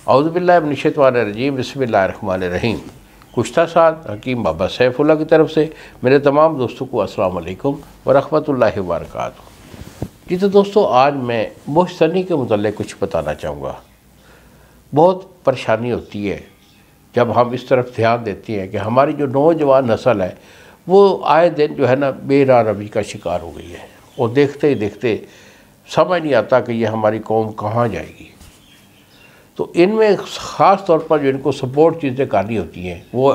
औज़ुबिल्लाहि मिनश्शैतानिर्रजीम बिस्मिल्लाहिर्रहमानिर्रहीम। कुश्ता साद हकीम बाबा सैफुल्लाह की तरफ से मेरे तमाम दोस्तों को अस्सलाम वालेकुम व रहमतुल्लाहि व बरकातुहू। जी तो दोस्तों, आज मैं मोहसनी के मुतल्लिक़ कुछ बताना चाहूँगा। बहुत परेशानी होती है जब हम इस तरफ ध्यान देते हैं कि हमारी जो नौजवान नस्ल है वो आए दिन जो है ना बेराह रवी का शिकार हो गई है, और देखते ही देखते समझ नहीं आता कि ये हमारी कौम कहाँ जाएगी। तो इनमें ख़ास तौर पर जो इनको सपोर्ट चीज़ें करनी होती हैं वो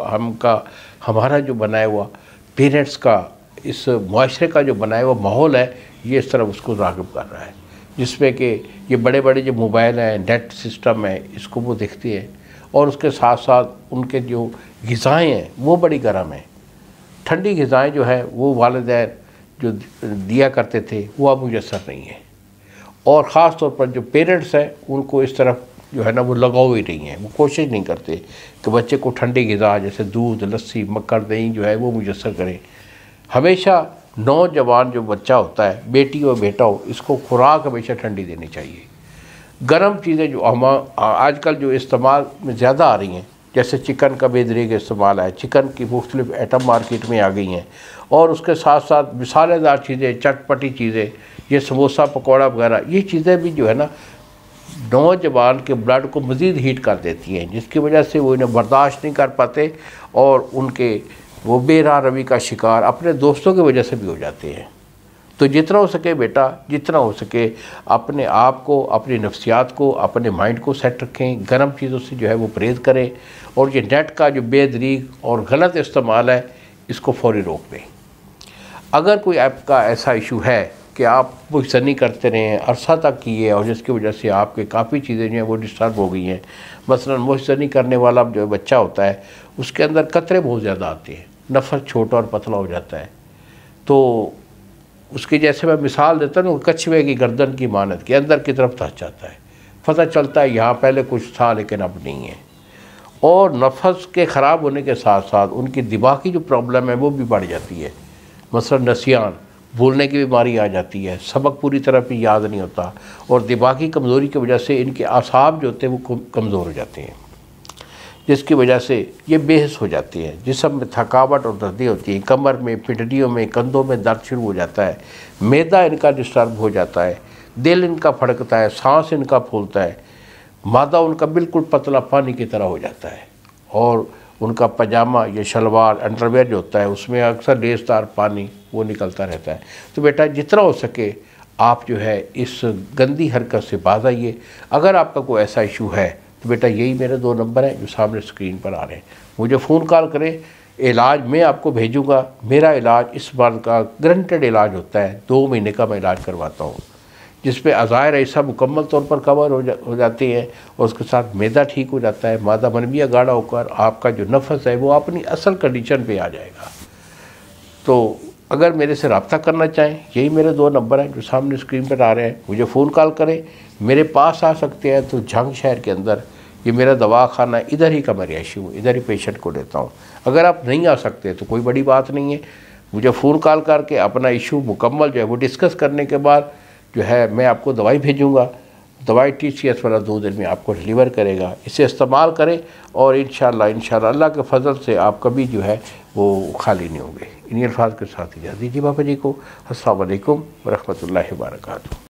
हमारा जो बनाया हुआ पेरेंट्स का, इस मुआशरे का जो बनाया हुआ माहौल है, ये इस तरफ उसको राग़िब कर रहा है, जिसमें कि ये बड़े बड़े जो मोबाइल हैं, नेट सिस्टम है, इसको वो देखते हैं, और उसके साथ साथ उनके जो ग़िज़ाएँ हैं वो बड़ी गर्म हैं। ठंडी ग़िज़ाएँ जो है वो वालिदैन जो दिया करते थे वो अब मुयस्सर नहीं है, और ख़ास तौर पर जो पेरेंट्स हैं उनको इस तरफ जो है ना वो लगाव ही नहीं है। वो कोशिश नहीं करते कि बच्चे को ठंडी ग़िज़ा जैसे दूध, लस्सी, मक्खन, दही जो है वो मुयस्सर करें। हमेशा नौजवान जो बच्चा होता है, बेटी हो बेटा हो, इसको खुराक हमेशा ठंडी देनी चाहिए। गर्म चीज़ें जो हम आजकल जो इस्तेमाल में ज़्यादा आ रही हैं, जैसे चिकन का बेदरीग इस्तेमाल है, चिकन की मुख्तलिफ आइटम मार्केट में आ गई हैं, और उसके साथ साथ मसालेदार चीज़ें, चटपटी चीज़ें, ये समोसा पकौड़ा वगैरह, ये चीज़ें भी जो है ना नौजवान के ब्लड को मज़ीद हीट कर देती हैं, जिसकी वजह से वो इन्हें बर्दाश्त नहीं कर पाते और उनके वो बेराह रवी का शिकार अपने दोस्तों की वजह से भी हो जाते हैं। तो जितना हो सके बेटा, जितना हो सके अपने आप को, अपनी नफ्सियात को, अपने माइंड को सेट रखें, गर्म चीज़ों से जो है वो परहेज़ करें, और ये नेट का जो बेदरीग और गलत इस्तेमाल है इसको फ़ौरी रोक दें। अगर कोई आपका ऐसा इशू है कि आप मोहसनी करते रहे हैं, अरसा तक किए, और जिसकी वजह से आपके काफ़ी चीज़ें जो हैं वो डिस्टर्ब हो गई हैं, मसलन मोहसनी करने वाला जो बच्चा होता है उसके अंदर कतरे बहुत ज़्यादा आते हैं, नफस छोटा और पतला हो जाता है। तो उसकी जैसे मैं मिसाल देता हूँ, कछुए की गर्दन की मानत के अंदर की तरफ धंस जाता है, पता चलता है यहाँ पहले कुछ था लेकिन अब नहीं है। और नफस के ख़राब होने के साथ साथ उनकी दिमागी जो प्रॉब्लम है वो भी बढ़ जाती है, मसलन नसियान, भूलने की बीमारी आ जाती है, सबक पूरी तरह भी याद नहीं होता, और दिमागी कमज़ोरी की वजह से इनके आसाब जो होते हैं वो कमज़ोर हो जाते हैं, जिसकी वजह से ये बेहोश हो जाती है। जिस्म में थकावट और दर्दी होती है, कमर में, पिंडलियों में, कंधों में दर्द शुरू हो जाता है, मैदा इनका डिस्टर्ब हो जाता है, दिल इनका फड़कता है, सांस इनका फूलता है, मादा उनका बिल्कुल पतला पानी की तरह हो जाता है, और उनका पजामा या शलवार, अंडरवेयर जो होता है उसमें अक्सर लेसदार पानी वो निकलता रहता है। तो बेटा जितना हो सके आप जो है इस गंदी हरकत से बाज आइए। अगर आपका कोई ऐसा इशू है तो बेटा यही मेरे 2 नंबर हैं जो सामने स्क्रीन पर आ रहे हैं, मुझे फ़ोन कॉल करें। इलाज मैं आपको भेजूँगा। मेरा इलाज इस बार का गारंटेड इलाज होता है, 2 महीने का मैं इलाज करवाता हूँ, जिसपे अज़ायर ऐसा मुकम्मल तौर पर कवर हो जाती है, और उसके साथ मैदा ठीक हो जाता है, मादा मनविया गाढ़ा होकर आपका जो नफस है वो अपनी असल कंडीशन पे आ जाएगा। तो अगर मेरे से रब्ता करना चाहें, यही मेरे 2 नंबर हैं जो सामने स्क्रीन पर आ रहे हैं, मुझे फ़ोन कॉल करें। मेरे पास आ सकते हैं तो झंग शहर के अंदर ये मेरा दवाखाना, इधर ही का मैं रिहायशी हूँ, इधर ही पेशेंट को लेता हूँ। अगर आप नहीं आ सकते तो कोई बड़ी बात नहीं है, मुझे फ़ोन कॉल करके अपना इशू मुकम्मल जो है वो डिस्कस करने के बाद जो है मैं आपको दवाई भेजूँगा। दवाई TCS वाला 2 दिन में आपको डिलीवर करेगा। इसे इस्तेमाल करें और इंशाअल्लाह अल्लाह के फजल से आप कभी जो है वो खाली नहीं होंगे। इन्हीं अल्फाज के साथ इजाज़त दीजिए बाबा जी को। अस्सलाम वालेकुम व रहमतुल्लाहि व बरकातुहू।